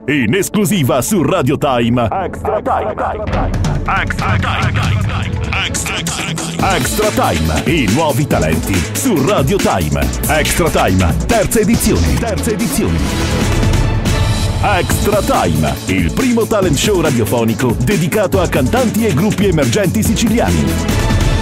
in esclusiva su Radio Time. Extra Time. Extra Time. Extra Time, i nuovi talenti su Radio Time. Extra Time, terza edizione. Extra Time, il primo talent show radiofonico dedicato a cantanti e gruppi emergenti siciliani.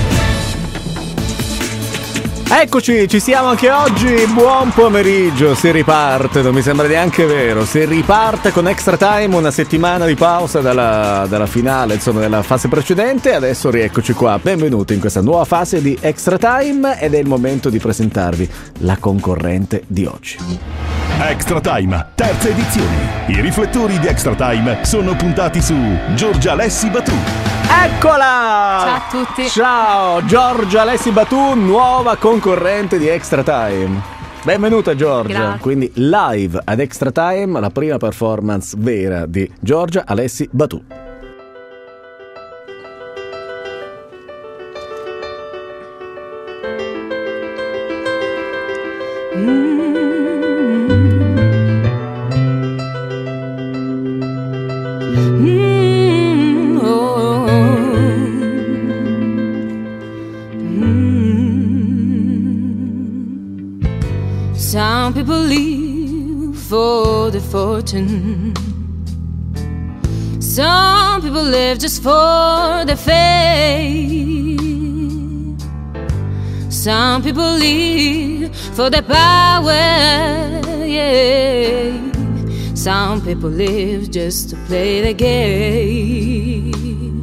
Eccoci, ci siamo anche oggi, buon pomeriggio, si riparte, non mi sembra neanche vero, si riparte con Extra Time, una settimana di pausa dalla finale, insomma della fase precedente, adesso rieccoci qua, benvenuti in questa nuova fase di Extra Time ed è il momento di presentarvi la concorrente di oggi. Extra Time, terza edizione. I riflettori di Extra Time sono puntati su Giorgia Alessi Batù. Eccola! Ciao a tutti. Ciao, Giorgia Alessi Batù, nuova concorrente di Extra Time. Benvenuta Giorgia. Grazie. Quindi live ad Extra Time, la prima performance vera di Giorgia Alessi Batù. Some people live for the fortune. Some people live just for the fame. Some people live for the power, yeah. Some people live just to play the game.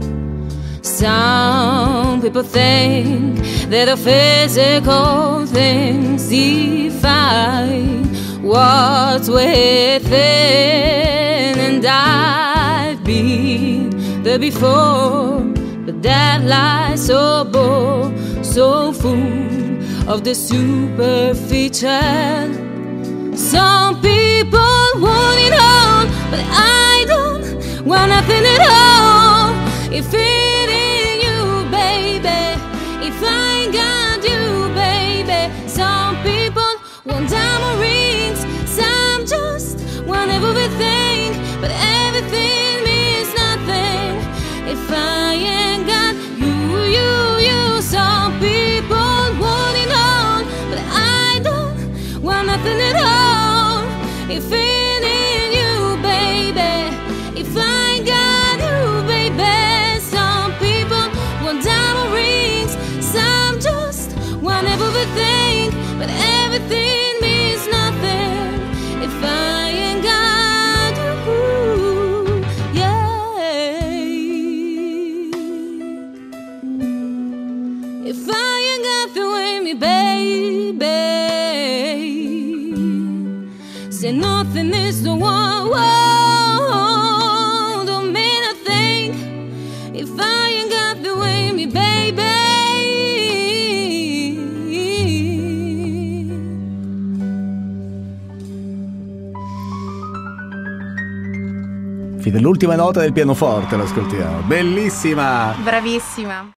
Some people think that the physical things define what's within, and I've been there before, but that lies so bold, so full of the superficial. Some people want it all, but I don't want nothing at all. If it ain't you, baby, if I ain't got you, baby. Some people want diamond rings, some just want everything, but everything means nothing if I ain't got you, you, you. Some people want it all, but I don't want nothing at all. If it ain't you, baby, if I ain't got you, baby. Some people want diamond rings, some just want everything, but everything means nothing if I ain't got you, yeah. If I ain't got you with me, baby, say nothing is the one, whoa, don't mean a thing if I ain't got you with me, baby. Dell'ultima nota del pianoforte l'ascoltiamo, bellissima. Bravissima.